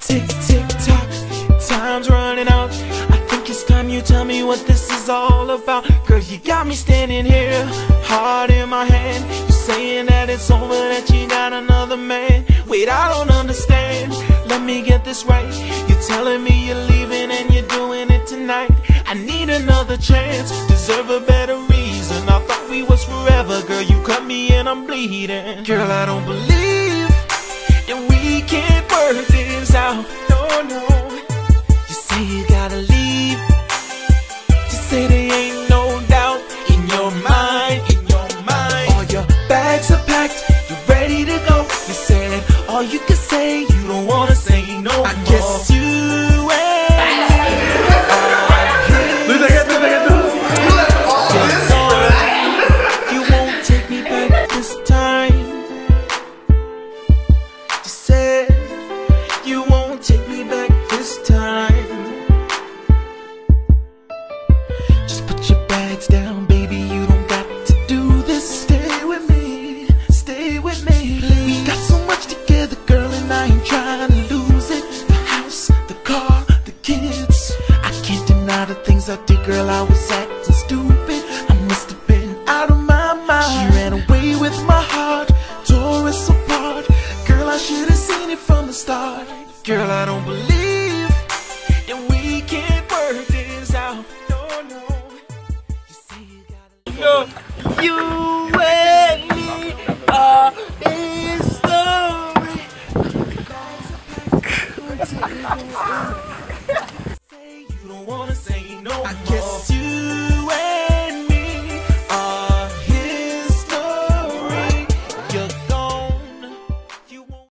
Tick, tick, tock, time's running out. I think it's time you tell me what this is all about. Girl, you got me standing here, heart in my hand. You saying that it's over, that you got another man. Wait, I don't understand, let me get this right. You're telling me you're leaving and you're doing it tonight. I need another chance, deserve a better reason. I thought we was forever, girl, you cut me and I'm bleeding. Girl, I don't believe that we can't work this out. No, no. You say you gotta leave, just say there ain't no doubt in your mind, in your mind. All your bags are packed, you're ready to go. You said all you can say, you don't wanna say no more. I guess you you won't take me back this time. You said you won't take me back this time. Just put your bags down, baby, you don't got to do this. Stay with me, stay with me. We got so much together, girl, and I ain't trying to lose it. The house, the car, the kids. I can't deny the things I did, girl, I was acting stupid. I must have been out of my mind. She ran away with my heart, tore us apart. Girl, I should have seen it from the start. Girl, I don't believe that we can't work this out. No, no. You say you gotta You and me are in story. say you don't wanna say no. I guess